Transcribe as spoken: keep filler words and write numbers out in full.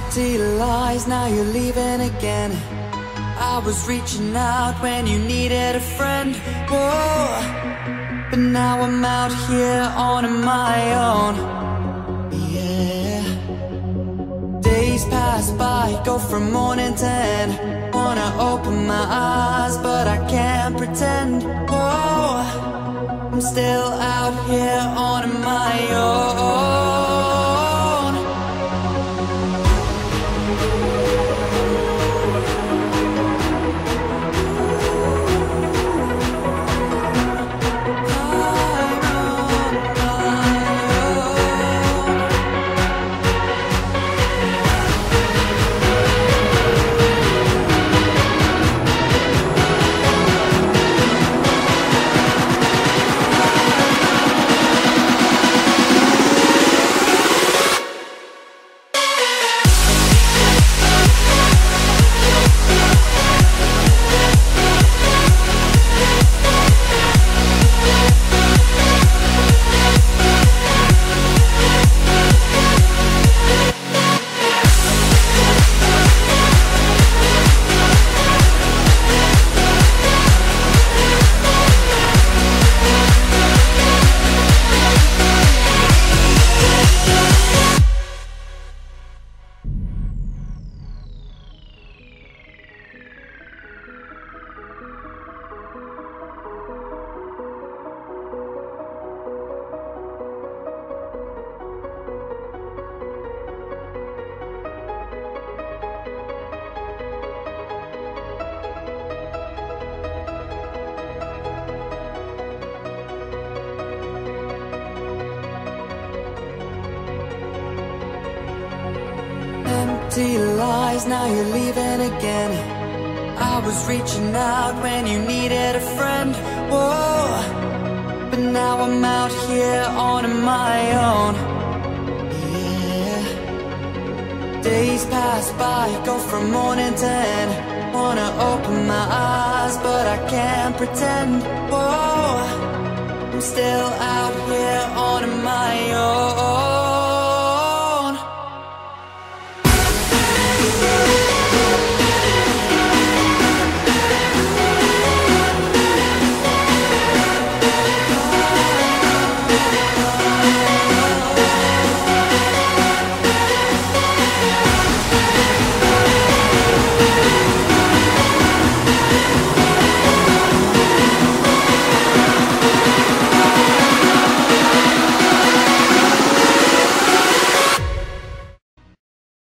Empty lies, now you're leaving again. I was reaching out when you needed a friend. Whoa, but now I'm out here on my own. Yeah. Days pass by, go from morning to end. Wanna open my eyes, but I can't pretend. Whoa, I'm still out here on my own. Empty lies, now you're leaving again. I was reaching out when you needed a friend. Whoa, but now I'm out here on my own. Yeah. Days pass by, go from morning to end. Wanna open my eyes, but I can't pretend. Whoa, I'm still out here on my own.